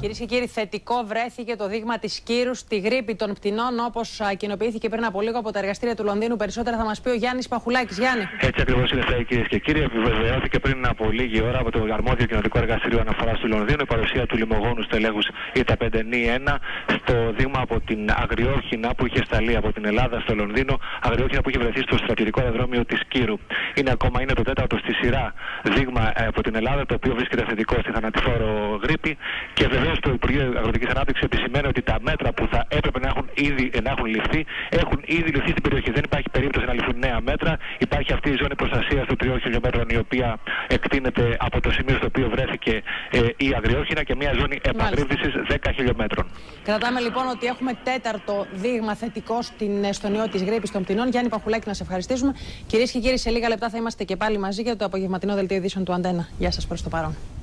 Κυρίες και κύριοι, θετικό βρέθηκε το δείγμα της κύρου στη γρίπη των πτηνών, όπως κοινοποιήθηκε πριν από λίγο από τα εργαστήρια του Λονδίνου. Περισσότερα θα μας πει ο Γιάννης Παχουλάκης. Γιάννη. Έτσι ακριβώς είναι, κυρίες και κύριοι. Επιβεβαιώθηκε πριν από λίγη ώρα από το αρμόδιο κοινοτικό εργαστήριο αναφοράς του Λονδίνου η παρουσία του λιμογόνου στελέχους ΙΤΑ 5-1 στο δείγμα από την αγριόχινα που είχε σταλεί από την Ελλάδα στο Λονδίνο. Αγριόχινα που είχε βρεθεί στο στρατιωτικό αεροδρόμιο της Κύρου. Είναι το τέταρτο στη σειρά δείγμα από την Ελλάδα, το οποίο βρίσκεται θετικό στη θανατηφόρο γρίπη. Και βεβαίως το Υπουργείο Αγροτικής Ανάπτυξης επισημαίνει ότι τα μέτρα που θα έπρεπε να έχουν ληφθεί έχουν ήδη ληφθεί στην περιοχή. Δεν υπάρχει περίπτωση να ληφθούν νέα μέτρα. Υπάρχει αυτή η ζώνη προστασίας των 3 χιλιόμετρων, η οποία εκτείνεται από το σημείο στο οποίο βρέθηκε η αγριόχινα, και μια ζώνη επαγρύπνησης 10 χιλιόμετρων. Κρατάμε λοιπόν ότι έχουμε τέταρτο δείγμα θετικό στον ιό της γρίπης των πτηνών. Γιάννη Παχουλάκη, να σε ευχαριστήσουμε. Κυρίες και κύριοι, σε λίγα λεπτά θα είμαστε και πάλι μαζί για το απογευματινό δελτίο ειδήσεων του Αντένα. Γεια σας προς το παρόν.